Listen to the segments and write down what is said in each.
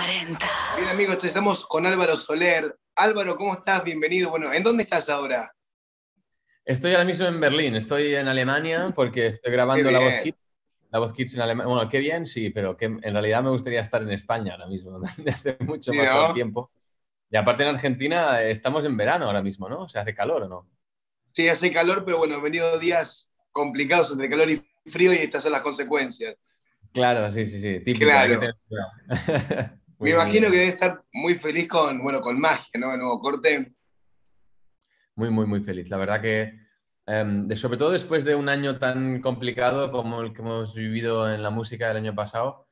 40. Bien amigos, estamos con Álvaro Soler. Álvaro, ¿cómo estás? Bienvenido. Bueno, ¿en dónde estás ahora? Estoy ahora mismo en Berlín, estoy en Alemania porque estoy grabando Qué La Voz bien. Kids. La Voz Kids en Alemania. Bueno, qué bien, sí, pero que en realidad me gustaría estar en España ahora mismo, desde hace mucho Sí, más ¿no? tiempo. Y aparte en Argentina estamos en verano ahora mismo, ¿no? O sea, hace calor, ¿o no? Sí, hace calor, pero bueno, han venido días complicados entre calor y frío y estas son las consecuencias. Claro, sí, sí, sí, típico, hay que Claro. tener cuidado. Me Muy, imagino que muy, debe estar muy feliz con, bueno, con Magia, ¿no? El nuevo corte. muy, muy, muy feliz. La verdad que, sobre todo después de un año tan complicado como el que hemos vivido en la música el año pasado,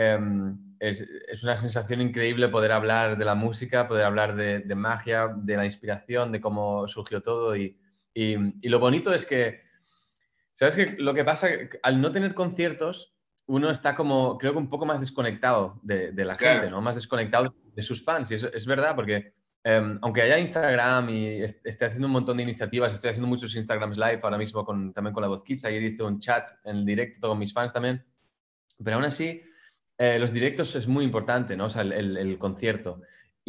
es una sensación increíble poder hablar de la música, poder hablar de magia, de la inspiración, de cómo surgió todo. Y lo bonito es que, ¿sabes qué? Lo que pasa, al no tener conciertos, uno está como, creo que un poco más desconectado de la gente, Claro. ¿no? Más desconectado de sus fans. Y es verdad, porque aunque haya Instagram y esté haciendo un montón de iniciativas, estoy haciendo muchos Instagrams live ahora mismo también con La Voz Kids. Ayer hice un chat en el directo con mis fans también. Pero aún así, los directos es muy importante, ¿no? O sea, el concierto.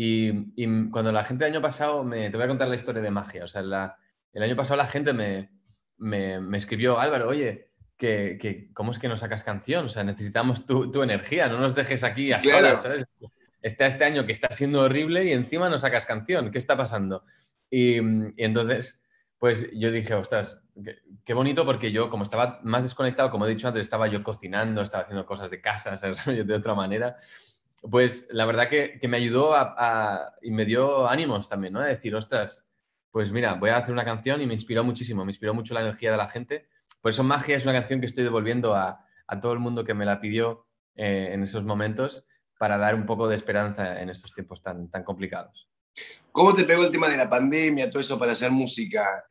Y cuando la gente el año pasado, te voy a contar la historia de Magia. O sea, el año pasado la gente me escribió, Álvaro, oye, ¿cómo es que no sacas canción? O sea, necesitamos tu energía, no nos dejes aquí a solas, Claro. ¿sabes? Está este año que está siendo horrible y encima no sacas canción, ¿qué está pasando? Y entonces, pues yo dije, ostras, qué bonito porque yo, como estaba más desconectado, como he dicho antes, estaba yo cocinando, estaba haciendo cosas de casa, ¿sabes? De otra manera. Pues la verdad que me ayudó y me dio ánimos también, ¿no? A decir, ostras, pues mira, voy a hacer una canción y me inspiró muchísimo, me inspiró mucho la energía de la gente. Por eso Magia es una canción que estoy devolviendo a todo el mundo que me la pidió en esos momentos para dar un poco de esperanza en estos tiempos tan complicados. ¿Cómo te pegó el tema de la pandemia, todo eso para hacer música?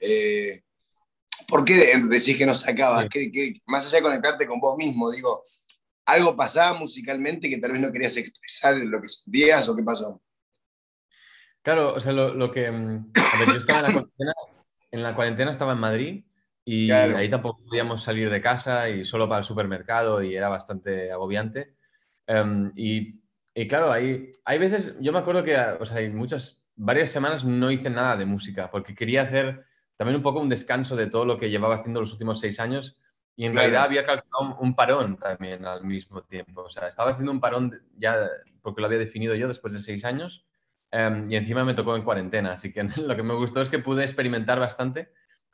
¿Por qué decís que no sacabas? Sí. Más allá de conectarte con vos mismo, digo, ¿algo pasaba musicalmente que tal vez no querías expresar lo que sentías o qué pasó? Claro, o sea, lo que... A ver, yo estaba en la cuarentena estaba en Madrid y Claro. ahí tampoco podíamos salir de casa y solo para el supermercado y era bastante agobiante. Em, y, y claro, hay veces, yo me acuerdo que, o sea, hay varias semanas no hice nada de música porque quería hacer también un poco un descanso de todo lo que llevaba haciendo los últimos 6 años y en realidad Claro. había calculado un parón también al mismo tiempo. O sea, estaba haciendo un parón ya porque lo había definido yo después de 6 años. Y encima me tocó en cuarentena, así que lo que me gustó es que pude experimentar bastante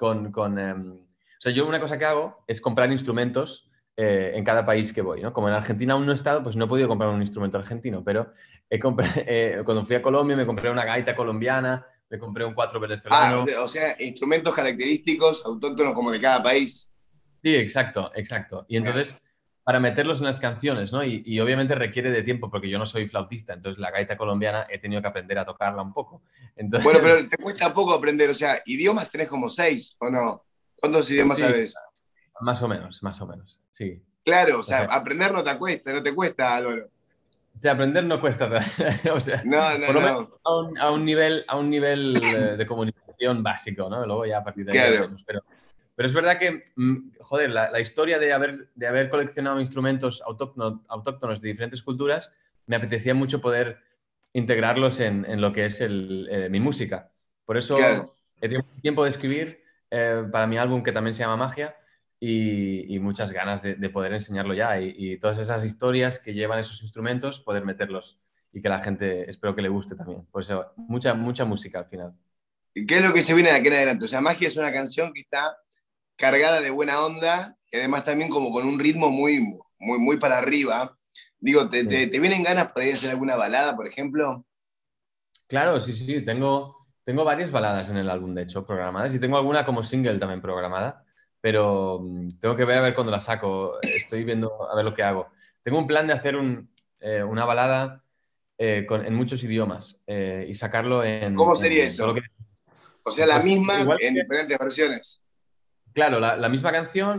o sea, yo una cosa que hago es comprar instrumentos en cada país que voy, ¿no? Como en Argentina aún no he estado, pues no he podido comprar un instrumento argentino, pero cuando fui a Colombia me compré una gaita colombiana, me compré un cuatro Ah, venezolano. o sea, instrumentos característicos, autóctonos como de cada país. Sí, exacto, exacto. Y Bien. entonces, para meterlos en las canciones, ¿no? Y obviamente requiere de tiempo porque yo no soy flautista, entonces la gaita colombiana he tenido que aprender a tocarla un poco. Bueno, Entonces, pero te cuesta poco aprender, o sea, idiomas tenés como seis, ¿o no? ¿Cuántos idiomas sí, sabes? más o menos, sí. Claro, o O sea, sea, aprender no te cuesta, no te cuesta, Álvaro. aprender no cuesta, o sea, No, no, por lo menos no. a un nivel de comunicación básico, ¿no? Luego ya a partir de ahí ya Claro. veremos. Pero es verdad que, joder, la historia de haber coleccionado instrumentos autóctonos de diferentes culturas, me apetecía mucho poder integrarlos en lo que es mi música. Por Claro. eso he tenido tiempo de escribir para mi álbum que también se llama Magia y muchas ganas de poder enseñarlo ya y todas esas historias que llevan esos instrumentos, poder meterlos y que la gente, espero que le guste también. Por eso, mucha, mucha música al final. ¿Y qué es lo que se viene de aquí en adelante? O sea, Magia es una canción que está cargada de buena onda y además también como con un ritmo muy, muy, muy para arriba. Digo, Sí. ¿te vienen ganas por ahí de hacer alguna balada, por ejemplo? Claro, sí, sí, sí. Tengo varias baladas en el álbum, de hecho, programadas y tengo alguna como single también programada, pero tengo que ver a ver cuándo la saco. Estoy viendo a ver lo que hago. Tengo un plan de hacer una balada en muchos idiomas y sacarlo ¿Cómo sería en todo lo eso? que... O sea, la Pues misma igual en que, diferentes versiones. claro, la misma canción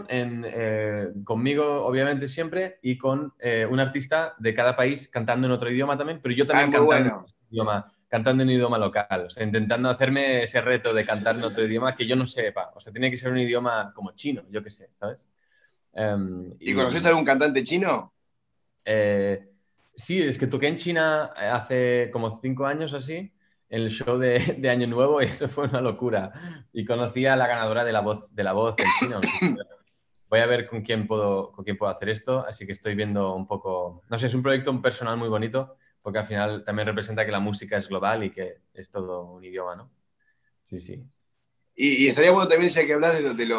conmigo, obviamente, siempre y con un artista de cada país cantando en otro idioma también, pero yo Ah, también muy bueno. cantando en un idioma local, o sea, intentando hacerme ese reto de cantar en otro idioma que yo no sepa, o sea, tiene que ser un idioma como chino, yo qué sé, ¿sabes? ¿Y Y conoces algún cantante chino? eh, Sí, es que toqué en China hace como 5 años o así, en el show de Año Nuevo, y eso fue una locura. Y conocí a la ganadora de la voz en China. Voy a ver con quién puedo hacer esto, así que estoy viendo un poco, no sé, es un proyecto personal muy bonito, porque al final también representa que la música es global y que es todo un idioma, ¿no? Sí, sí. Y estaría bueno también, ya que hablas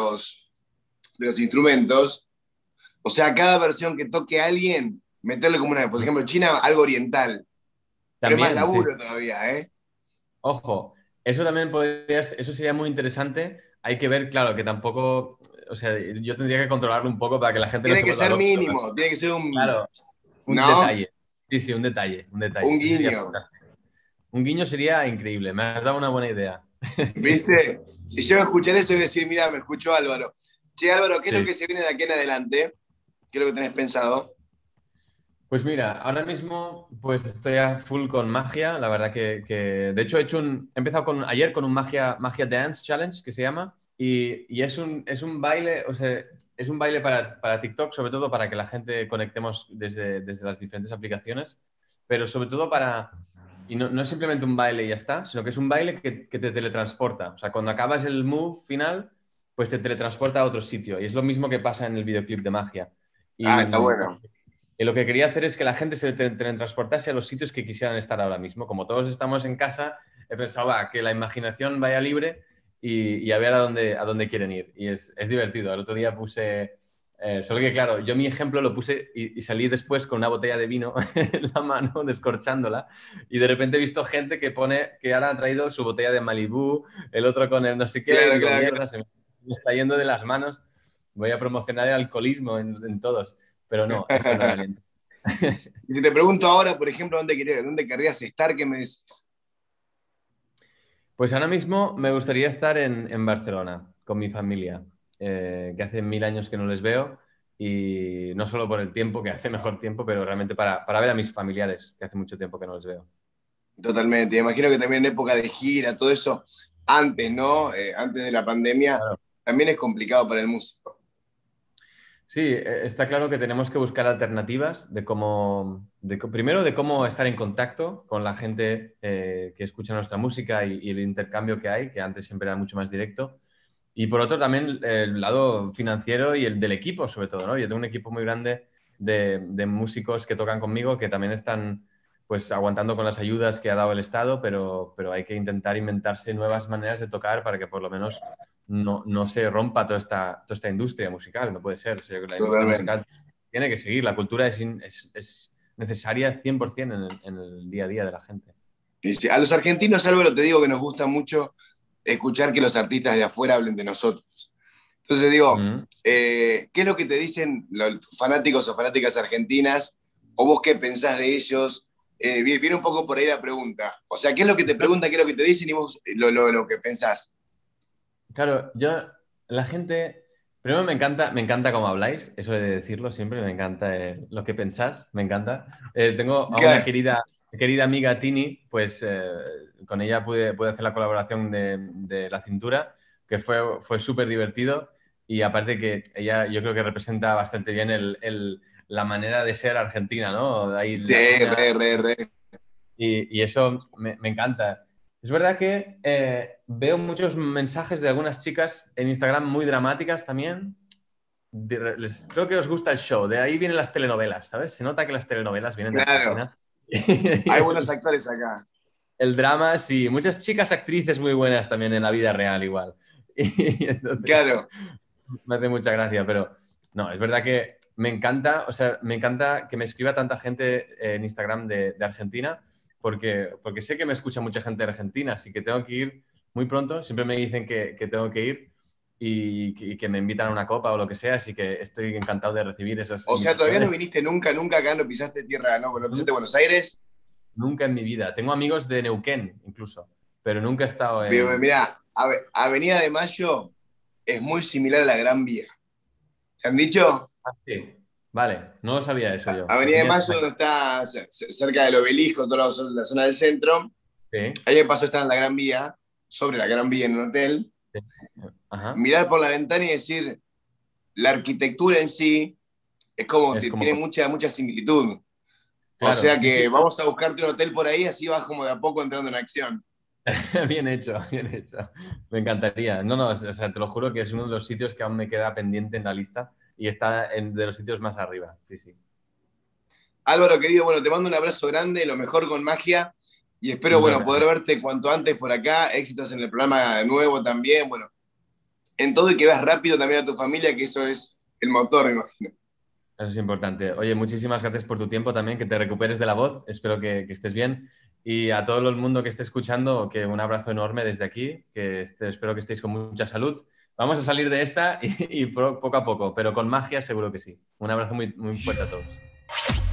de los instrumentos, o sea, cada versión que toque alguien, meterle como una, por ejemplo, China, algo oriental, pero es más También, sí. laburo todavía, ¿eh? Ojo, eso también podrías, eso sería muy interesante. Hay que ver, claro, que tampoco, o sea, yo tendría que controlarlo un poco para que la gente no Tiene se que vuelva ser loca. mínimo, tiene que ser un, Claro, un ¿no? detalle. Sí, sí, un detalle, un detalle. Un Eso sería guiño, fantástico. Un guiño sería increíble. Me has dado una buena idea. ¿viste? Si yo escuchar eso, voy a decir, mira, me escuchó Álvaro. Che, Álvaro, ¿qué es lo Sí. que se viene de aquí en adelante? ¿Qué es lo que tenés pensado? Pues mira, ahora mismo pues estoy a full con magia. La verdad de hecho, he empezado ayer con un magia Dance Challenge que se llama. Y es un baile, o sea, es un baile para TikTok, sobre todo para que la gente conectemos desde las diferentes aplicaciones, pero sobre todo y no es simplemente un baile y ya está, sino que es un baile que te teletransporta. O sea, cuando acabas el move final, pues te teletransporta a otro sitio. Y es lo mismo que pasa en el videoclip de magia. Ah, Y, está bueno. y lo que quería hacer es que la gente se teletransportase a los sitios que quisieran estar ahora mismo. Como todos estamos en casa, he pensado que la imaginación vaya libre y a ver a dónde quieren ir. Y es divertido. El otro día puse, solo que claro, yo mi ejemplo lo puse y salí después con una botella de vino en la mano, descorchándola, y de repente he visto gente que pone que ahora ha traído su botella de Malibú, el otro con el no sé qué, y Claro, digo, claro, mierda, me está yendo de las manos. Voy a promocionar el alcoholismo en todos. Pero no, eso no era claro. ni... Y si te pregunto ahora, por ejemplo, dónde querrías estar, ¿qué me decís? Pues ahora mismo me gustaría estar en Barcelona con mi familia, que hace 1000 años que no les veo y no solo por el tiempo, que hace mejor tiempo, pero realmente para ver a mis familiares, que hace mucho tiempo que no les veo. Totalmente. Imagino que también en época de gira, todo eso, antes, ¿no? Antes de la pandemia, Claro. también es complicado para el músico. Sí, está claro que tenemos que buscar alternativas primero de cómo estar en contacto con la gente que escucha nuestra música y el intercambio que hay, que antes siempre era mucho más directo. Y por otro también el lado financiero y el del equipo, sobre todo, ¿no? Yo tengo un equipo muy grande de músicos que tocan conmigo que también están pues aguantando con las ayudas que ha dado el Estado, pero hay que intentar inventarse nuevas maneras de tocar para que por lo menos no se rompa toda esta industria musical, no puede ser. O sea, la industria Totalmente. musical tiene que seguir, la cultura es necesaria 100% en el día a día de la gente. Y sí, a los argentinos, Álvaro, te digo que nos gusta mucho escuchar que los artistas de afuera hablen de nosotros. Entonces digo, Mm. ¿qué es lo que te dicen tus fanáticos o fanáticas argentinas? ¿O vos qué pensás de ellos? Viene un poco por ahí la pregunta. O sea, ¿qué es lo que te preguntan, qué es lo que te dicen y vos lo que pensás? Claro, la gente, primero me encanta cómo habláis, eso he de decirlo siempre, me encanta lo que pensás, me encanta. Tengo a una Claro. querida amiga, Tini, pues con ella pude hacer la colaboración de La Cintura, que fue súper divertido y aparte que ella yo creo que representa bastante bien la manera de ser argentina, ¿no? De ahí Sí, latina, re. y eso me encanta. Es verdad que veo muchos mensajes de algunas chicas en Instagram muy dramáticas también. Creo que os gusta el show, de ahí vienen las telenovelas, ¿sabes? Se nota que las telenovelas vienen de Claro. Argentina. Hay buenos actores acá. El drama, sí, muchas chicas actrices muy buenas también en la vida real igual. Y entonces Claro. me hace mucha gracia, pero no, es verdad que me encanta, o sea, me encanta que me escriba tanta gente en Instagram de Argentina, porque sé que me escucha mucha gente de Argentina, así que tengo que ir muy pronto, siempre me dicen que tengo que ir y que me invitan a una copa o lo que sea, así que estoy encantado de recibir esas O sea, todavía no invitaciones. viniste nunca, nunca acá, no pisaste tierra, no pisaste Nunca, Buenos Aires. nunca en mi vida. Tengo amigos de Neuquén incluso, pero nunca he estado en... Mira, Avenida de Mayo es muy similar a la Gran Vía. ¿Te han dicho? Ah, sí. Vale, no lo sabía eso yo. Avenida de Avenida de Mayo, donde Mayo. está cerca del obelisco, toda la zona del centro. Sí, Ahí de paso está en la Gran Vía, sobre la Gran Vía en un hotel. sí. Ajá. Mirar por la ventana y decir, la arquitectura en sí es como Es que como... tiene mucha similitud. O Claro, sea sí, sí. que vamos a buscarte un hotel por ahí, así vas como de a poco entrando en acción. Bien hecho, bien hecho. Me encantaría. No, no, o sea, te lo juro que es uno de los sitios que aún me queda pendiente en la lista y está de los sitios más arriba. Sí, sí. Álvaro, querido, bueno, te mando un abrazo grande, lo mejor con magia y espero, Muchas bueno, poder gracias. verte cuanto antes por acá, éxitos en el programa nuevo también, bueno, en todo y que veas rápido también a tu familia, que eso es el motor, me imagino. Eso es importante. Oye, muchísimas gracias por tu tiempo también, que te recuperes de la voz. Espero que estés bien. Y a todo el mundo que esté escuchando, que un abrazo enorme desde aquí, que espero que estéis con mucha salud. Vamos a salir de esta y poco a poco, pero con magia seguro que sí. Un abrazo muy, muy fuerte a todos.